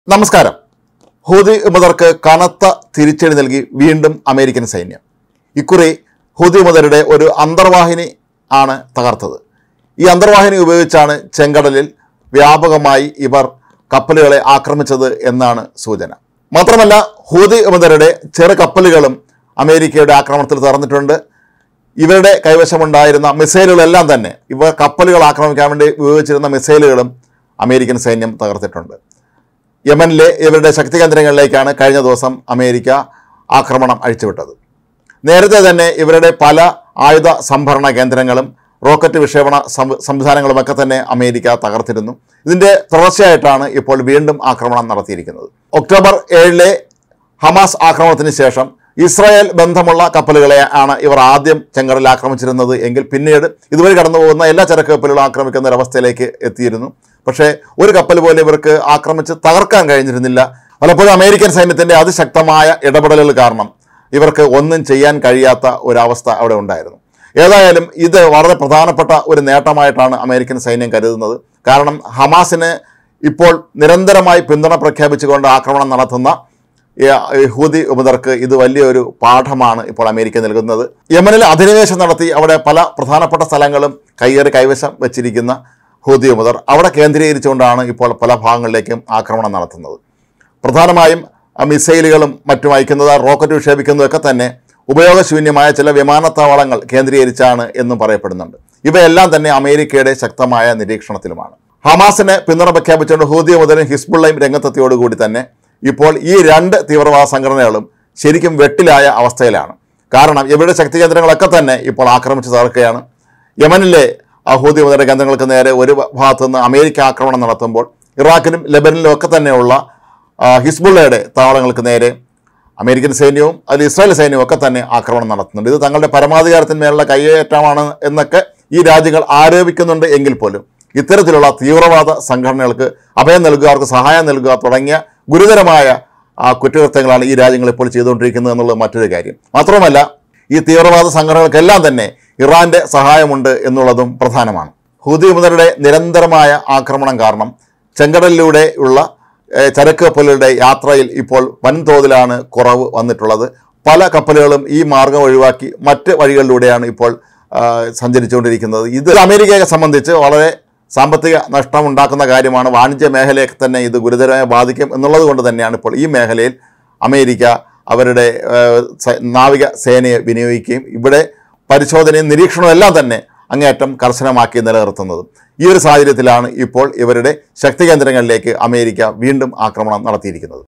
നമസ്കാരം. ഹൂതി വിമതർക്ക് കനത്ത തിരിച്ചടി നൽകി വീണ്ടും അമേരിക്കൻ സൈന്യം. ഇക്കുറി ഹൂതി വിമതരുടെ ഒരു അന്തർവാഹിനി ആണ് തകർത്തത്. ഈ അന്തർവാഹിനി ഉപയോഗിച്ചാണ് ചെങ്കടലിൽ വ്യാപകമായി ഇവർ കപ്പലുകളെ ആക്രമിച്ചത് എന്നാണ് സൂചന. മാത്രമല്ല, ഹൂതി വിമതരുടെ ചെറു കപ്പലുകളും അമേരിക്കയുടെ ആക്രമണത്തിൽ തകർന്നിട്ടുണ്ട്. ഇവരുടെ കൈവശമുണ്ടായിരുന്ന മിസൈലുകളെല്ലാം തന്നെ, ഇവർ കപ്പലുകൾ ആക്രമിക്കാൻ വേണ്ടി ഉപയോഗിച്ചിരുന്ന മിസൈലുകളും അമേരിക്കൻ സൈന്യം തകർത്തിട്ടുണ്ട്. യമനിലെ ഇവരുടെ ശക്തി കേന്ദ്രങ്ങളിലേക്കാണ് കഴിഞ്ഞ ദിവസം അമേരിക്ക ആക്രമണം അഴിച്ചുവിട്ടത്. നേരത്തെ തന്നെ ഇവരുടെ പല ആയുധ സംഭരണ കേന്ദ്രങ്ങളും റോക്കറ്റ് വിക്ഷേപണ സംവിധാനങ്ങളുമൊക്കെ തന്നെ അമേരിക്ക തകർത്തിരുന്നു. ഇതിൻ്റെ തുടർച്ചയായിട്ടാണ് ഇപ്പോൾ വീണ്ടും ആക്രമണം നടത്തിയിരിക്കുന്നത്. ഒക്ടോബർ 7 ഹമാസ് ആക്രമണത്തിന് ശേഷം ഇസ്രായേൽ ബന്ധമുള്ള കപ്പലുകളെ ആണ് ഇവർ ആദ്യം ചെങ്കടലിൽ ആക്രമിച്ചിരുന്നത് എങ്കിൽ പിന്നീട് ഇതുവഴി കടന്നു പോകുന്ന എല്ലാ ചരക്ക് കപ്പലുകളും ആക്രമിക്കുന്ന ഒരവസ്ഥയിലേക്ക് എത്തിയിരുന്നു. പക്ഷേ ഒരു കപ്പൽ പോലെ ഇവർക്ക് ആക്രമിച്ച് തകർക്കാൻ കഴിഞ്ഞിരുന്നില്ല. പലപ്പോഴും അമേരിക്കൻ സൈന്യത്തിൻ്റെ അതിശക്തമായ ഇടപെടലുകൾ കാരണം ഇവർക്ക് ഒന്നും ചെയ്യാൻ കഴിയാത്ത ഒരവസ്ഥ അവിടെ ഉണ്ടായിരുന്നു. ഏതായാലും ഇത് വളരെ പ്രധാനപ്പെട്ട ഒരു നേട്ടമായിട്ടാണ് അമേരിക്കൻ സൈന്യം കരുതുന്നത്. കാരണം ഹമാസിന് ഇപ്പോൾ നിരന്തരമായി പിന്തുണ പ്രഖ്യാപിച്ചുകൊണ്ട് ആക്രമണം നടത്തുന്ന ഹൂതി വിമതർക്ക് ഇത് വലിയൊരു പാഠമാണ് ഇപ്പോൾ അമേരിക്ക നൽകുന്നത്. യമനിൽ അധിനിവേശം നടത്തി അവിടെ പല പ്രധാനപ്പെട്ട സ്ഥലങ്ങളും കൈവശം വെച്ചിരിക്കുന്ന ഹൂതി വിമതർ അവിടെ കേന്ദ്രീകരിച്ചുകൊണ്ടാണ് ഇപ്പോൾ പല ഭാഗങ്ങളിലേക്കും ആക്രമണം നടത്തുന്നത്. പ്രധാനമായും മിസൈലുകളും മറ്റും അയക്കുന്നത്, റോക്കറ്റ് വിക്ഷേപിക്കുന്നതൊക്കെ തന്നെ ഉപയോഗശൂന്യമായ ചില വിമാനത്താവളങ്ങൾ കേന്ദ്രീകരിച്ചാണ് എന്നും പറയപ്പെടുന്നുണ്ട്. ഇവയെല്ലാം തന്നെ അമേരിക്കയുടെ ശക്തമായ നിരീക്ഷണത്തിലുമാണ്. ഹമാസിനെ പിന്തുണ പ്രഖ്യാപിച്ചുകൊണ്ട് ഹൂതി വിമതരും ഹിസ്ബുള്ളയും രംഗത്തെത്തിയോടുകൂടി തന്നെ ഇപ്പോൾ ഈ രണ്ട് തീവ്രവാദ സംഘടനകളും ശരിക്കും വെട്ടിലായ അവസ്ഥയിലാണ്. കാരണം ഇവരുടെ ശക്തി കേന്ദ്രങ്ങളൊക്കെ തന്നെ ഇപ്പോൾ ആക്രമിച്ച് തകർക്കുകയാണ്. യമനിലെ ഹൂതി വിമതരുടെ കേന്ദ്രങ്ങൾക്ക് നേരെ ഒരു ഭാഗത്തു നിന്ന് അമേരിക്ക ആക്രമണം നടത്തുമ്പോൾ ഇറാഖിലും ലെബനനിലും ഒക്കെ തന്നെയുള്ള ഹിസ്ബുള്ളയുടെ താവളങ്ങൾക്ക് നേരെ അമേരിക്കൻ സൈന്യവും അതിൽ ഇസ്രായേൽ സൈന്യവും ഒക്കെ തന്നെ ആക്രമണം നടത്തുന്നുണ്ട്. ഇത് തങ്ങളുടെ പരമാധികാരത്തിന്മേലുള്ള കയ്യേറ്റമാണ് എന്നൊക്കെ ഈ രാജ്യങ്ങൾ ആരോപിക്കുന്നുണ്ട് എങ്കിൽ പോലും ഇത്തരത്തിലുള്ള തീവ്രവാദ സംഘടനകൾക്ക് അഭയം നൽകുക, അവർക്ക് സഹായം നൽകുക തുടങ്ങിയ ഗുരുതരമായ കുറ്റകൃത്യങ്ങളാണ് ഈ രാജ്യങ്ങൾ ഇപ്പോൾ ചെയ്തുകൊണ്ടിരിക്കുന്നത് എന്നുള്ളത് മറ്റൊരു കാര്യം. മാത്രമല്ല, ഈ തീവ്രവാദ സംഘടനകൾക്കെല്ലാം തന്നെ ഇറാൻ്റെ സഹായമുണ്ട് എന്നുള്ളതും പ്രധാനമാണ്. ഹൂതി വിമതരുടെ നിരന്തരമായ ആക്രമണം കാരണം ചെങ്കടലിലൂടെയുള്ള ചരക്ക് കപ്പലുകളുടെ യാത്രയിൽ ഇപ്പോൾ വൻതോതിലാണ് കുറവ് വന്നിട്ടുള്ളത്. പല കപ്പലുകളും ഈ മാർഗം ഒഴിവാക്കി മറ്റ് വഴികളിലൂടെയാണ് ഇപ്പോൾ സഞ്ചരിച്ചുകൊണ്ടിരിക്കുന്നത്. ഇത് അമേരിക്കയെ സംബന്ധിച്ച് വളരെ സാമ്പത്തിക നഷ്ടം ഉണ്ടാക്കുന്ന കാര്യമാണ്. വാണിജ്യ മേഖലയെ തന്നെ ഇത് ഗുരുതരമായി ബാധിക്കും എന്നുള്ളത് കൊണ്ട് തന്നെയാണ് ഇപ്പോൾ ഈ മേഖലയിൽ അമേരിക്ക അവരുടെ നാവിക സേനയെ വിനിയോഗിക്കുകയും ഇവിടെ പരിശോധനയും നിരീക്ഷണവും എല്ലാം തന്നെ അങ്ങേയറ്റം കർശനമാക്കി നിലനിർത്തുന്നത്. ഈ ഒരു സാഹചര്യത്തിലാണ് ഇപ്പോൾ ഇവരുടെ ശക്തി കേന്ദ്രങ്ങളിലേക്ക് അമേരിക്ക വീണ്ടും ആക്രമണം നടത്തിയിരിക്കുന്നത്.